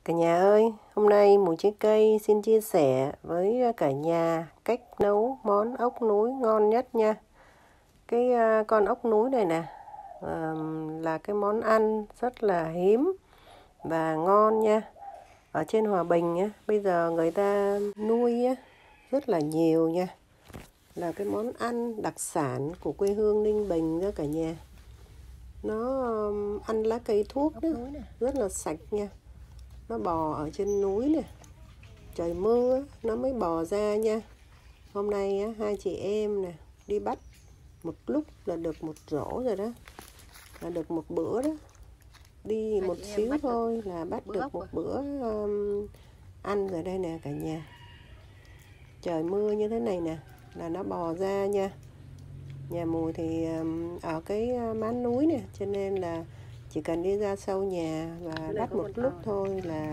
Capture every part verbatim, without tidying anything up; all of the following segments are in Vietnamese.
Cả nhà ơi, hôm nay Mùi Trái Cây xin chia sẻ với cả nhà cách nấu món ốc núi ngon nhất nha. Cái uh, con ốc núi này nè uh, là cái món ăn rất là hiếm và ngon nha. Ở trên Hòa Bình á, bây giờ người ta nuôi á, rất là nhiều nha. Là cái món ăn đặc sản của quê hương Ninh Bình đó cả nhà. Nó um, ăn lá cây thuốc đó, rất là sạch nha. Nó bò ở trên núi nè, trời mưa nó mới bò ra nha. Hôm nay á, hai chị em nè đi bắt một lúc là được một rổ rồi đó, là được một bữa đó. Đi hai một xíu thôi là bắt được một bữa um, ăn rồi đây nè cả nhà. Trời mưa như thế này nè là nó bò ra nha. Nhà Mùi thì um, ở cái mán núi nè, cho nên là chỉ cần đi ra sau nhà và bắt một lúc thôi là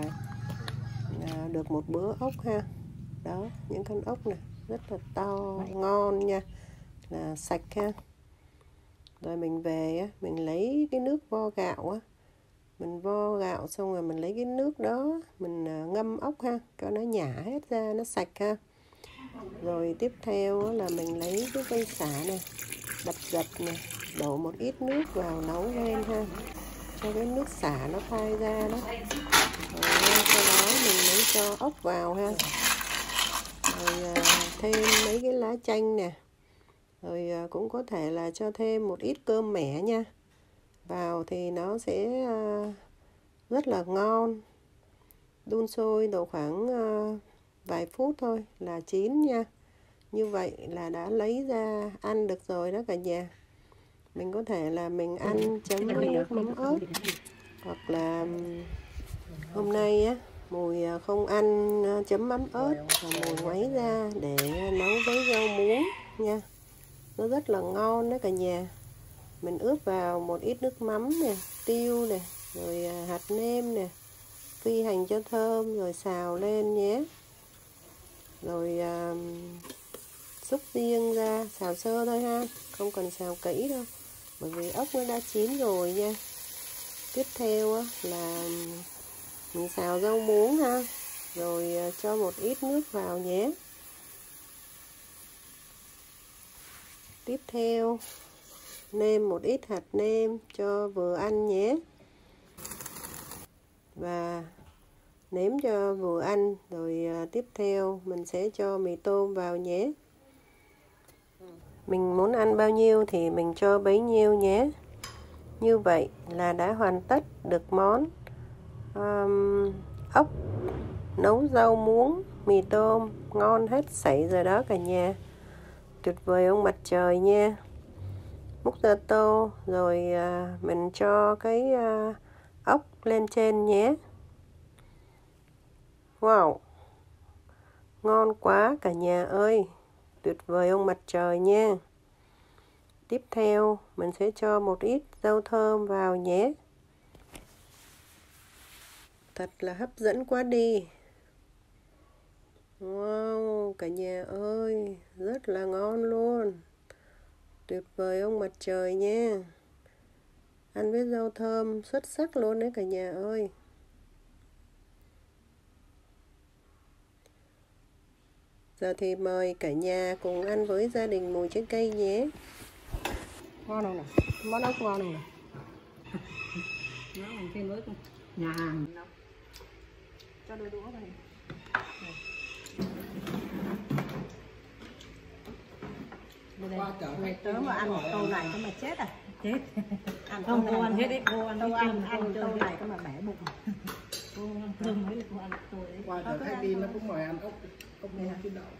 à, được một bữa ốc ha. Đó, những con ốc này rất là to, ngon nha, là sạch ha. Rồi mình về á, mình lấy cái nước vo gạo á, mình vo gạo xong rồi mình lấy cái nước đó mình ngâm ốc ha, cho nó nhả hết ra, nó sạch ha. Rồi tiếp theo á, là mình lấy cái cây sả này, đập dập nè, đổ một ít nước vào nấu lên ha, cho cái nước xả nó phai ra đó. Rồi sau đó mình mới cho ốc vào ha. Rồi à, thêm mấy cái lá chanh nè. Rồi à, cũng có thể là cho thêm một ít cơm mẻ nha. Vào thì nó sẽ à, rất là ngon. Đun sôi độ khoảng à, vài phút thôi là chín nha. Như vậy là đã lấy ra ăn được rồi đó cả nhà. Mình có thể là mình ăn chấm với nước mắm ớt, hoặc là hôm nay á Mùi không ăn chấm mắm ớt và Mùi ngoáy ra để nấu với rau muống nha. Nó rất là ngon đó cả nhà. Mình ướp vào một ít nước mắm nè, tiêu nè, rồi hạt nêm nè, phi hành cho thơm, rồi xào lên nhé. Rồi à, xúc riêng ra, xào sơ thôi ha, không cần xào kỹ đâu, bởi vì ốc nó đã chín rồi nha. Tiếp theo á, là mình xào rau muống ha, rồi cho một ít nước vào nhé. Tiếp theo nêm một ít hạt nêm cho vừa ăn nhé, và nếm cho vừa ăn. Rồi tiếp theo mình sẽ cho mì tôm vào nhé. Mình muốn ăn bao nhiêu thì mình cho bấy nhiêu nhé. Như vậy là đã hoàn tất được món um, ốc nấu rau muống mì tôm ngon hết sảy rồi đó cả nhà. Tuyệt vời ông mặt trời nha. Múc ra tô rồi uh, mình cho cái uh, ốc lên trên nhé. Wow, ngon quá cả nhà ơi, tuyệt vời ông mặt trời nha. Tiếp theo mình sẽ cho một ít rau thơm vào nhé. Thật là hấp dẫn quá đi. Wow, cả nhà ơi, rất là ngon luôn. Tuyệt vời ông mặt trời nha. Ăn với rau thơm xuất sắc luôn đấy cả nhà ơi. Giờ thì mời cả nhà cùng ăn với gia đình Mùi Trái Cây nhé. Ngon không nè, món ốc ngon không nè. Nó làm thêm với nhà hàng. Cho đôi đũa vào này. Này tớ mà ăn một tô này có mà chết à? Chết. Ăn Không, cô ăn hết đấy, cô ăn tô hết ăn, ăn ăn tô này có mà bẻ bụng. cô ăn cơm mới được cô ăn tôi đấy. Qua giờ khách đi nó cũng mời ăn ốc, ốc nướng chín đậu.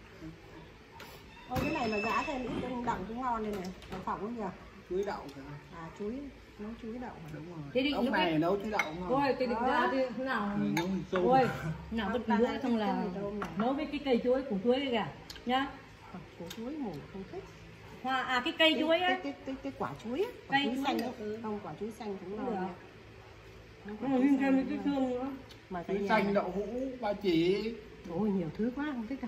Ôi cái này mà giá thêm ít đậu cũng ngon đây này, đậu phộng không nhỉ? Chuối đậu hả? À chuối, nấu chuối đậu hả? Đúng rồi. Thế định ốc lúc này ấy, nấu chuối đậu ngon. cô ơi, tôi định ra đi thế nào? Ừ, nấu mì tôm. Ôi, nào bất kỳ nữa xong là nấu với cái cây chuối, củ chuối kìa nhá. Củ chuối mù không thích. Hoa à cái cây chuối á. Cái cái cái, cái quả chuối á, quả Cây chuối chuối xanh được, á. ừ. Không, quả chuối xanh cũng ngon Được. nha. Nó thêm thêm cái xương nữa. Mà cái Chuối nhà... xanh, đậu hũ, ba chỉ. Ôi nhiều thứ quá không thích đâu.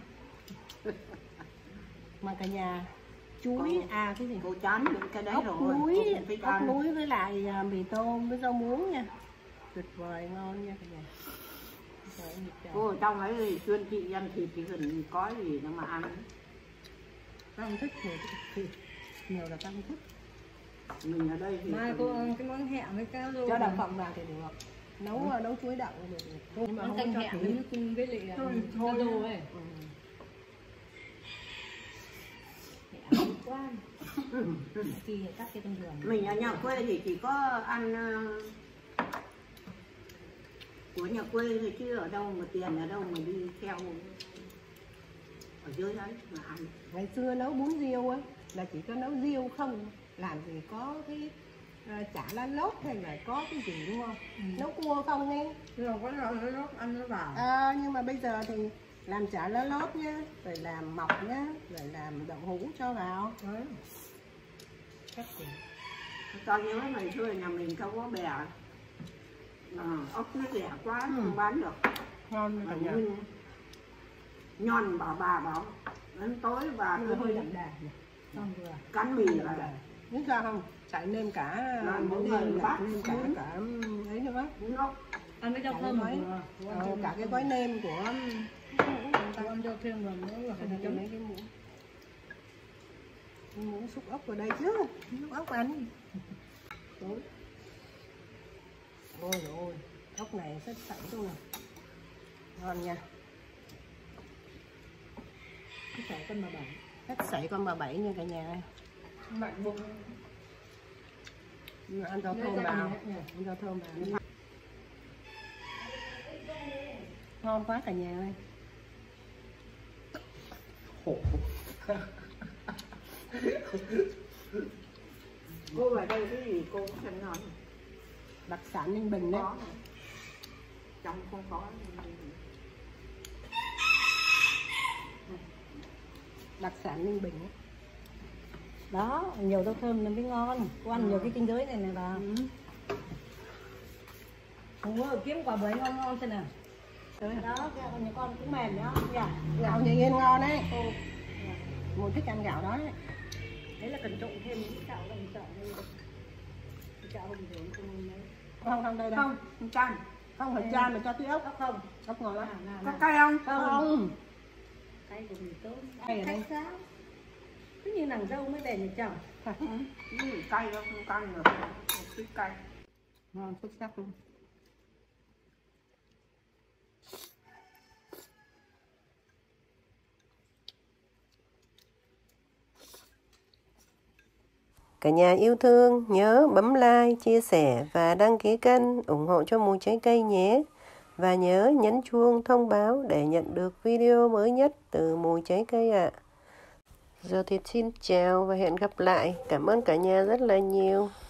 Mà cả nhà chuối cô, à cái gì cô chán những cái đấy ốc rồi núi, ốc núi với lại uh, mì tôm với rau muống nha, tuyệt vời ngon nha cả nhà. Cô ở trong ấy thì chuyên chị ăn thịt thì gần có gì đâu mà ăn. Tao không thích nhiều thịt, nhiều là tao không thích. Mình ở đây thì Mai cô ăn cái món hẹ với cá rô. Cho đậu phộng vào thì được. Nấu ừ. nấu chuối đậu thì được. Nhưng mà Món không canh cho hẹ thịt. với nước cung với lại Thôi, cá thôi. rô ấy. Ừ. Hẹ quá. Kỳ cắt cái con đường. mình ở nhà quê thì chỉ có ăn uh, của nhà quê thôi, chứ ở đâu mà tiền ở đâu mà đi theo ở dưới đấy mà ăn. Ngày xưa nấu bún riêu á là chỉ có nấu riêu không, làm gì có cái uh, chả lá lốt hay là có cái gì đúng không? Ừ. Nấu cua không nghe. Rồi có lá lốt ăn nó vào. À, nhưng mà bây giờ thì làm chả lá lốt nhá, rồi làm mọc nhá, rồi làm đậu hũ cho vào. Đấy. Cách gì? Tao nhớ ngày xưa nhà mình không có bè, à, ốc nó rẻ quá Ừ. không bán được. Ngon Mà cả nhà. nhưng nhon bảo bà bảo đến tối và Nhưng mà hơi đậm đà nhỉ. Xong vừa. cắn mì Đậm là đà. Biết sao không? Chạy nêm cả Làm bún bún đêm, mì lại bát nêm cả bún. cả ấy nữa. nó Ăn với rau Cả thơm cái vừa. Cô ăn Ờ, thêm cả cái một gói cơm. nêm của Cô ăn rau thêm rồi nữa là Phải không đặt chấm. mấy cái muỗng cái muỗng xúc ốc vào đây chứ, xúc ốc ăn. Đúng. Ôi dồi ôi, ốc này rất sẵn luôn này, ngon nha. Cái sợi con bà bảy. Cắt sảy con bà bảy nha cả nhà ơi. mạnh bụng. Nhưng mà ăn rau Lấy thơm ra vào, ăn nhé. ăn rau thơm vào. Ngon quá cả nhà ơi. Khổ. Cô ở đây cái gì cô cũng xem ngon. Đặc sản Ninh Bình đấy. Có trong không có. Đặc sản Ninh Bình ấy. Đó, nhiều rau thơm nó mới ngon. Cô ăn nhiều cái kinh giới này này bà. Ừ. Không có kiếm quả bưởi ngon ngon thế nào. Đấy. Đó, cái con nhà con cũng mềm nhá. Dạ. Gạo nhà Yên ngon đấy. Một thích ăn gạo đó đấy. Đấy là cần trộn thêm những gạo đồng chợ đây. Gạo bình thường không lấy. Không, không đây đâu. Không, không chan. Không phải chan mà cho tí ốc. Ốc không? Ốc ngon lắm. À, Có là, cay không? Không. Cay của mình tốt. Cay ở đây. Cách sao? Cứ như nàng dâu mới về nhà chồng. Ừ. Ừ, cay đâu, không cay được. Một chút cay. Ngon xuất sắc luôn. Cả nhà yêu thương nhớ bấm like, chia sẻ và đăng ký kênh ủng hộ cho Mùi Trái Cây nhé. Và nhớ nhấn chuông thông báo để nhận được video mới nhất từ Mùi Trái Cây ạ. À. Giờ thì xin chào và hẹn gặp lại. Cảm ơn cả nhà rất là nhiều.